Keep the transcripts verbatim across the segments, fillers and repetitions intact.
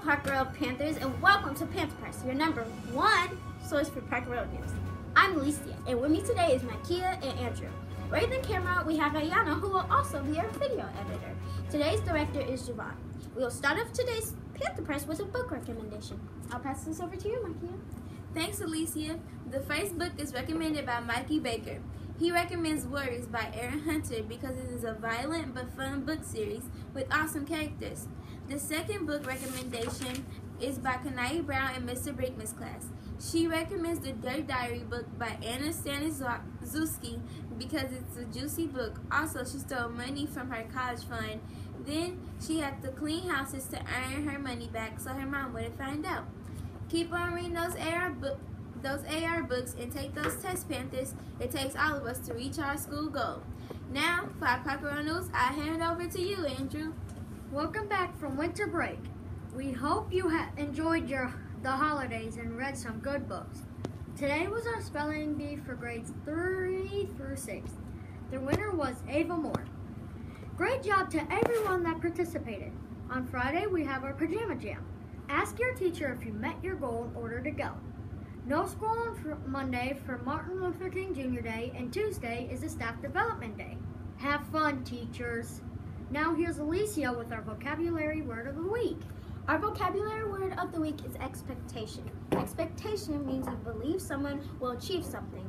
Park Road Panthers, and welcome to Panther Press, your number one source for Park Road news. I'm Alicia, and with me today is Makia and Andrew. Right in the camera, we have Ayana, who will also be our video editor. Today's director is Javon. We will start off today's Panther Press with a book recommendation. I'll pass this over to you, Makia. Thanks, Alicia. The first book is recommended by Mikey Baker. He recommends Warriors by Aaron Hunter because it is a violent but fun book series with awesome characters. The second book recommendation is by Kanai Brown and Mister Brinkman's class. She recommends the Dirt Diary book by Anna Staniszewski because it's a juicy book. Also, she stole money from her college fund. Then she had to clean houses to earn her money back so her mom wouldn't find out. Keep on reading those A R books. those A R books and take those tests, Panthers. It takes all of us to reach our school goal. Now, for our Park Road news, I hand it over to you, Andrew. Welcome back from winter break. We hope you have enjoyed your the holidays and read some good books. Today was our spelling bee for grades three through six. The winner was Ava Moore. Great job to everyone that participated. On Friday, we have our pajama jam. Ask your teacher if you met your goal in order to go. No school on Monday for Martin Luther King Junior Day, and Tuesday is a staff development day. Have fun, teachers. Now here's Alicia with our vocabulary word of the week. Our vocabulary word of the week is expectation. Expectation means you believe someone will achieve something.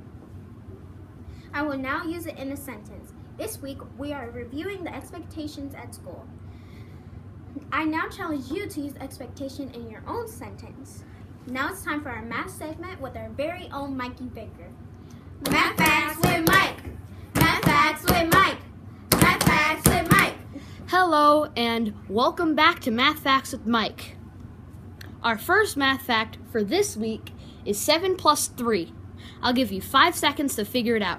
I will now use it in a sentence. This week, we are reviewing the expectations at school. I now challenge you to use expectation in your own sentence. Now it's time for our math segment with our very own Mikey Baker. Math Facts with Mike. Math Facts with Mike. Math Facts with Mike. Hello and welcome back to Math Facts with Mike. Our first math fact for this week is seven plus three. I'll give you five seconds to figure it out.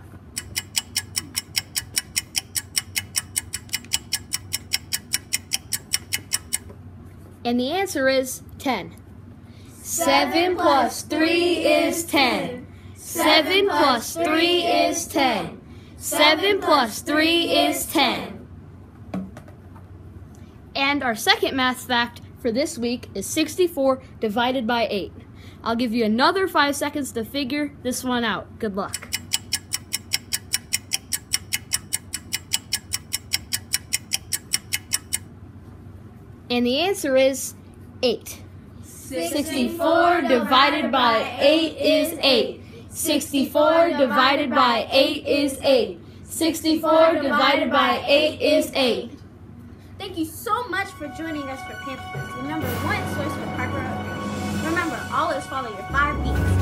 And the answer is ten. Seven plus three is ten. Seven plus three is ten. Seven plus three is ten. And our second math fact for this week is sixty-four divided by eight. I'll give you another five seconds to figure this one out. Good luck. And the answer is eight. sixty-four divided by eight is eight. sixty-four divided by eight is eight. sixty-four divided by eight is eight. Thank you so much for joining us for Panther Press, the number one source for Park Road news. Remember, always follow your five beats.